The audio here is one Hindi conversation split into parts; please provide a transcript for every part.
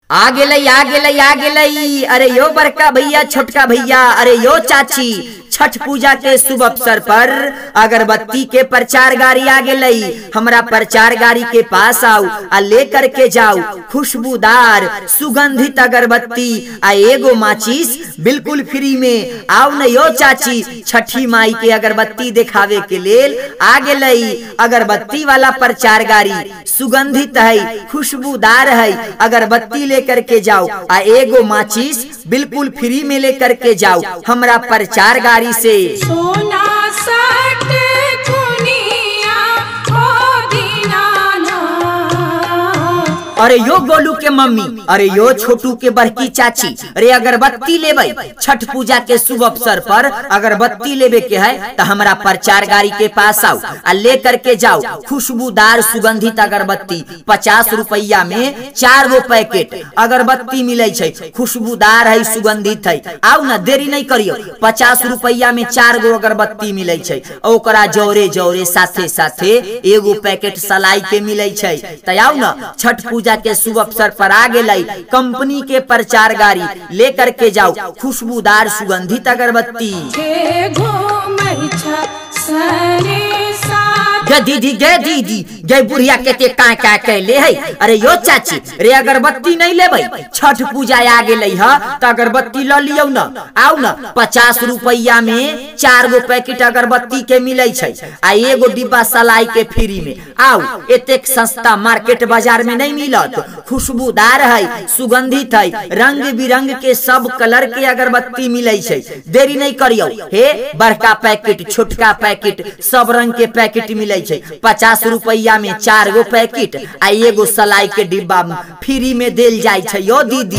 आ गेलई अरे यो बड़का भैया छोटका भैया, अरे यो चाची, छठ पूजा के शुभ अवसर पर अगरबत्ती के प्रचार गाड़ी आ गेलई। हमरा प्रचार गाड़ी के पास आओ आ लेकर के जाओ खुशबूदार सुगंधित अगरबत्ती आ एगो माचिस बिल्कुल फ्री में। आओ न यो चाची, छठी माई के अगरबत्ती दिखावे के लेल आ गेलई। अगरबत्ती वाला प्रचार गाड़ी सुगंधित है, खुशबूदार है। अगरबत्ती लेकर के जाओ आ एगो माचिस बिल्कुल फ्री में लेकर के जाओ हमरा प्रचार गाड़ी से। सोना सट दुनिया हो दीनाना। अरे यो गोलू के मम्मी, अरे यो छोटू के बड़की चाची, अरे अगरबत्ती लेबे छठ पूजा के शुभ अवसर पर अगरबत्ती लेबे के है तो हमरा प्रचार गाड़ी के पास आओ आ लेकर के जाओ खुशबूदार सुगंधित अगरबत्ती। 50 रुपया में 4 गो पैकेट अगरबत्ती मिले छे, खुशबूदार है, सुगंधित है। आओ ना, देरी नहीं करियो। 50 रुपया में 4 गो अगरबत्ती मिले छे, ओकरा जोरे जोरे साथे साथे एगो पैकेट सलाई के मिले छे। तो आओ ना, छठ पूजा के शुभ अवसर पर आ गेलई। कंपनी के प्रचार गाड़ी लेकर के जाओ खुशबूदार सुगंधित अगरबत्ती। दीदी गे बुढ़िया के का कैले है। अरे यो चाची, रे अगरबत्ती नहीं लेबै, छठ पूजा आ गेलै ह त अगरबत्ती ल लियौ न। आओ न, 50 रुपया में 4 गो पैकेट अगरबत्ती के मिलै छै आ एगो डिब्बा सलाई के फ्री में। आओ, एतेक सस्ता मार्केट बाजार में नहीं मिलत। खुशबूदार है, सुगंधित है, रंग बिरंग के सब कलर के अगरबत्ती मिलै छै। देरी नहीं करियो, हे बड़का पैकेट छोटका पैकेट सब रंग के पैकेट मिलै छै। 50 रुपया में 4 गो पैकेट आ एगो सलाई के डिब्बा फ्री में देल जाय छै। यो दीदी,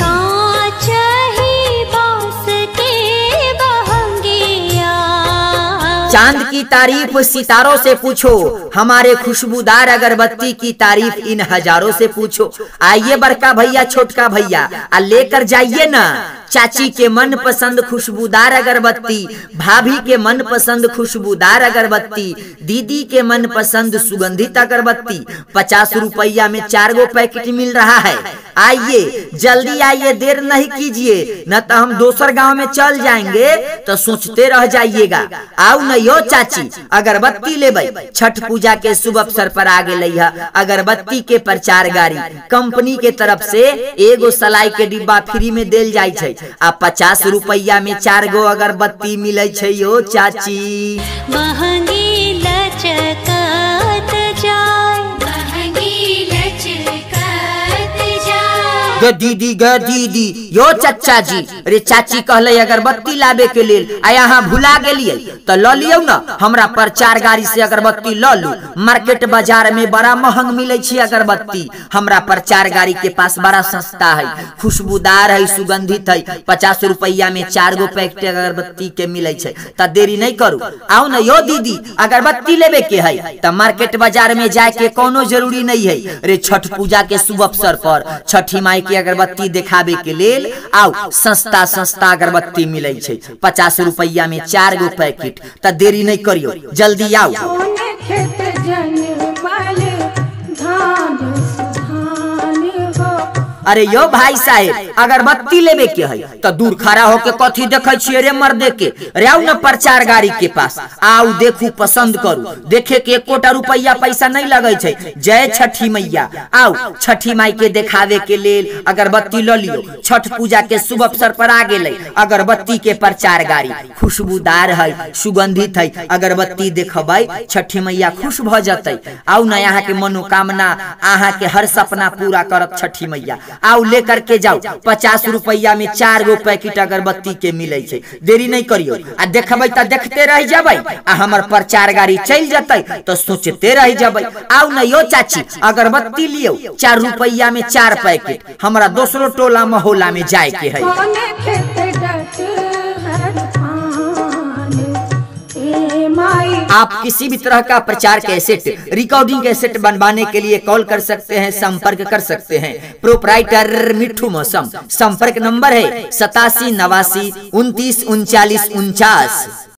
चांद की तारीफ सितारों से पूछो, हमारे खुशबूदार अगरबत्ती की तारीफ इन हजारों से पूछो। आइए बड़का भैया छोटका भैया आ लेकर जाइए ना चाची के मन पसंद खुशबूदार अगरबत्ती, भाभी के मन पसंद खुशबूदार अगरबत्ती, दीदी के मन पसंद सुगंधित अगरबत्ती। 50 रुपया में 4 गो पैकेट मिल रहा है। आइए, जल्दी आइए, देर नहीं कीजिए, न तो हम दूसर गांव में चल जाएंगे तो सोचते रह जाइएगा। आओ न यो चाची, अगरबत्ती लेबै छठ पूजा के शुभ अवसर पर आ गेलै है। अगरबत्ती के प्रचार गाड़ी कंपनी के तरफ से एगो सलाई के डिब्बा फ्री में देल जाय छै आ 50 रुपया में 4 गो अगरबत्ती मिले छै। यो चाची, महंगी लचकत जाय, महंगी लचकत जाय। दीदी यो चचा जी, अरे चाची कहले अगरबत्ती लाबे के लेल आ यहाँ भुला गेलिए तो ल लियो न। हमरा प्रचार गाड़ी से अगरबत्ती ल लू। मार्केट बाजार में बड़ा महंग मिले छी अगरबत्ती, हमरा प्रचार गाड़ी के पास बड़ा सस्ता है, खुशबूदार है, सुगंधित है। 50 रुपया में 4 गो पैकेट अगरबत्ती के मिले छै। त देरी नहीं करू, आओ न यो दीदी, अगरबत्ती लेबे के है त मार्केट बाजार में जाए के कोनो जरूरी नहीं है। अरे छठ पूजा के शुभ अवसर पर छठी माई के अगरबत्ती दिखावे के लेल आओ, सस्ता सस्ता अगरबत्ती मिले छै। 50 रुपया में 4 गो पैकेट। त देरी नहीं करियो, जल्दी आओ। अरे यो भाई साहेब, अगरबत्ती लेबे के है तो दूर खड़ा होके कथी देखे छिए रे मर्दे के। अरे आओ न प्रचार गाड़ी के पास, आओ देखू, पसंद करू। देखे के 1 रुपया पैसा नहीं लगे छै। जय छठी मैया। आओ, छठी माई के दिखावे के लेल अगरबत्ती ल लियो। छठ पूजा के शुभ अवसर पर आ गेलै अगरबत्ती के प्रचार गाड़ी, खुशबूदार है, सुगंधित है। अगरबत्ती देखबै छठी मैया खुश भ जतै। आओ न, यहाँ के मनोकामना, अहाँ के हर सपना पूरा करत छठी मैया। आओ लेकर के जाओ, 50 रुपया में 4 गो पैकेट अगरबत्ती के मिले छै। देरी नहीं करियो, आ देखबै त देखते रह जबै आ हमर प्रचार गाड़ी चल जतै तो सोचते रह जबै। आओ न यो चाची, अगरबत्ती लियो, 4 रुपया में 4 पैकेट। हमरा दूसरो टोला मोहल्ला में जाए के है। आप किसी भी तरह का प्रचार कैसेट, रिकॉर्डिंग कैसेट बनवाने के लिए कॉल कर सकते हैं, संपर्क कर सकते हैं। प्रोपराइटर मिठू मौसम। संपर्क नंबर है 87 89 29 39 49।